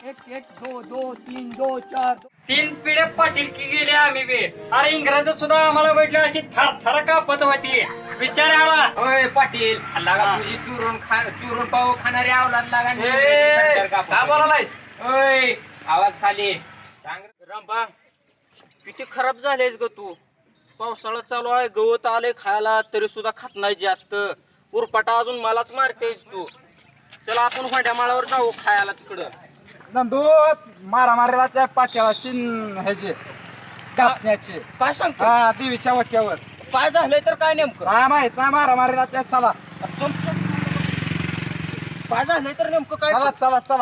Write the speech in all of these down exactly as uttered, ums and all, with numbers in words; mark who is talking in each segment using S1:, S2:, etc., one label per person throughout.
S1: एक एक दो दो तीन दो चार
S2: तीन पिढ्या पाटील की गेले आम्ही बी. अरे इंग्रज सुद्धा आम्हाला भेटले अशी थर थर कापत होती. विचार आला
S3: होय पाटील लागा तुझी चुरून खा चुरून पाव खाणारी अवलाद लागा
S4: काय बोलायलाय?
S3: होय आवाज खाली
S1: रामबा किती खराब झालेस ग तू. पावसाळा चालू आहे, गवत आले खायला तरी सुद्धा खात नाही जास्त. उरपाटा अजून मलाच मारतेस तू. चला आपण होंड्या माळावर जाऊ खायला तिकडं.
S4: नंदू मारा मारायला त्या पाट्याला चिन ह्याचे कापण्याचे
S1: काय सांगतो?
S4: हा देवीच्या वाक्यावर
S1: काय झालंय तर काय नेमकं?
S4: काय माहित नाही मारा मारायला त्या चला
S1: चल, चल, चल. काय झालंय तर नेमकं काय?
S4: चला चला चला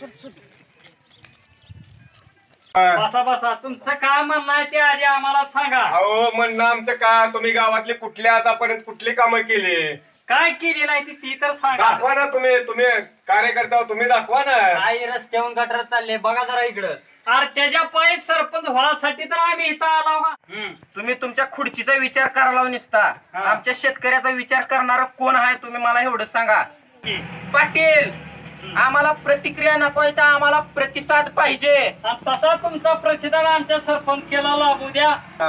S2: बसा बसा. तुमचं काय म्हणणं आहे ते आधी आम्हाला सांगा.
S5: अहो म्हणणं आमचं का तुम्ही गावातले कुठल्या आतापर्यंत कुठली कामं केली
S2: काय केली नाही ती ती तर सांगा.
S5: दाखवा ना. तुम्ही तुम्ही कार्यकर्ता तुम्ही दाखवा ना.
S3: आई रस्त्यावरून गटर चालले बघा जरा इकडं.
S2: अरे त्याच्या पायी सरपंच व्हायसाठी तर आम्ही इथं आलो का.
S1: तुम्ही तुमच्या खुर्चीचा विचार करायला निसता. आमच्या शेतकऱ्याचा विचार करणार कोण आहे तुम्ही मला एवढं सांगा. पाटील आम्हाला प्रतिक्रिया नको आहे, तर आम्हाला प्रतिसाद पाहिजे.
S2: आणि तसा तुमचा प्रतिसाद आमच्या सरपंच केला लागू द्या.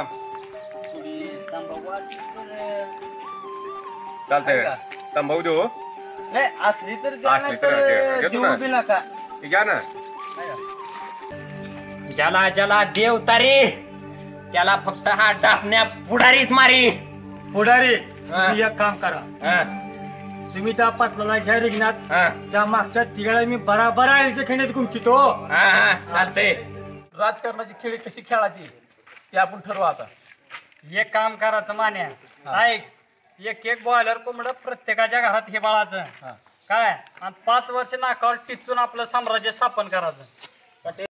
S5: चालतंय का? तंबाखू देऊ
S3: नाही असली तर द्या,
S5: असली
S3: नाही
S5: तर
S3: तर
S5: द्या. घेतो
S3: देऊ
S5: ना.
S3: बी नका.
S5: हे घ्या ना.
S3: ज्याला ज्याला देव तारी त्याला फक्त हा डापण्या पुढारीच मारी.
S2: पुढारी
S3: हा.
S2: तुम्ही एक काम करा.
S3: हा,
S2: तुम्ही त्या पाटलाला घ्या रिंगणात.
S3: हा,
S2: त्या मागच्या तिघाला मी बराबर आईच्या खेळण्यात गुंचितो.
S3: हा, हा, चालतंय.
S4: राजकारणाची खेळी कशी खेळायची ते आपण ठरवू आता.
S2: एक काम करायचं मान्या. ऐक, एक एक बॉयलर कोंबड प्रत्येकाच्या घरात हे बाळाचं काय आणि पाच वर्ष नाकावर टिचून आपलं साम्राज्य स्थापन करायचं.